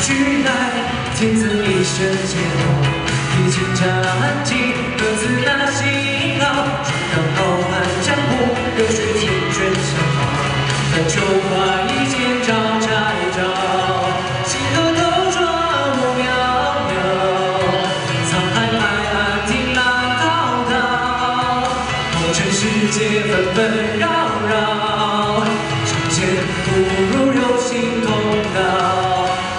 取来，天赠一身煎熬，披荆斩棘，各自那辛劳。闯荡浩瀚江湖，热血缱绻相貌，但求花一剑招拆招，星河斗转我渺渺，沧海海岸听浪滔滔，红尘世界纷纷扰扰，长剑不入有情同道。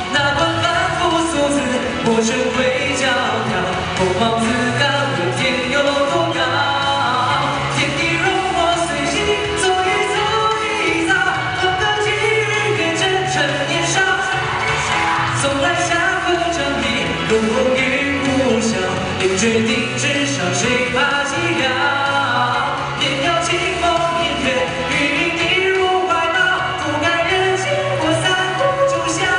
我身会皎皎，锋芒自高，问天有多高？天地容我随心，走一遭，风格际遇变真诚年少。送来下课掌底，荣获于故乡，临决定之上，谁怕寂寥？年少清风年月，与你入怀抱，不甘人间我三顾九霄。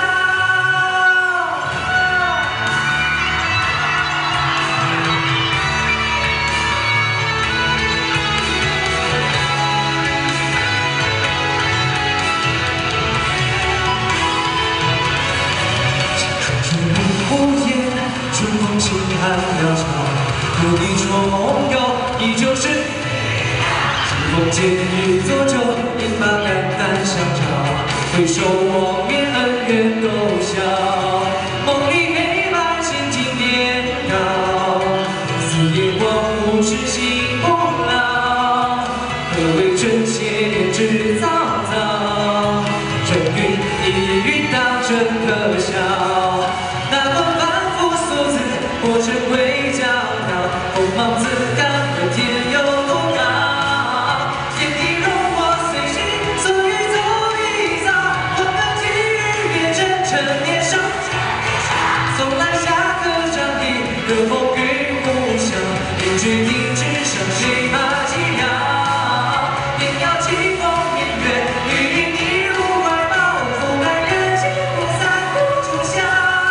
春风轻寒潦草，故地重游，依旧是清风见雨作酒，饮罢肝胆相照，回首望面恩怨都消。梦里黑白心境颠倒，四野光无痴心不老。何为真邪念之凿凿？真云亦云当真可笑。那风帆。 我身会皎皎，锋芒自高，问天有多高？天地容我随心，走一遭，我们际遇变真诚年少。送来下课掌底，热风雨互相，临决定之上，谁怕寂寥？年少清风年月，与你入怀抱，覆盖人间，我三顾九霄。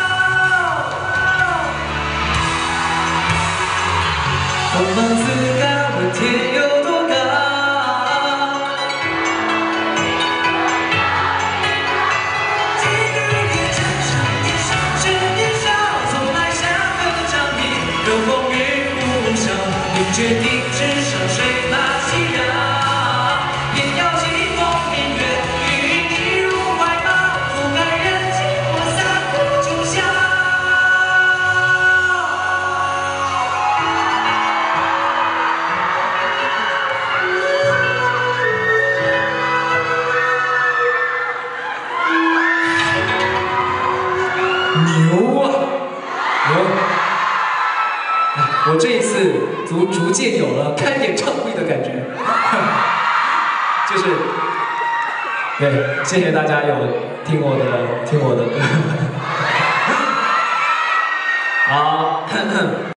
锋芒自高，问天有多高？际遇变真诚年少，真年少，从来下课掌底，热风雨互相，临决定之上，谁怕寂寥？年少清风年月，与你入怀抱，覆盖人间，我三顾九霄。 牛啊，牛！我这一次逐渐有了开演唱会的感觉，就是，对，谢谢大家有听我的歌，好。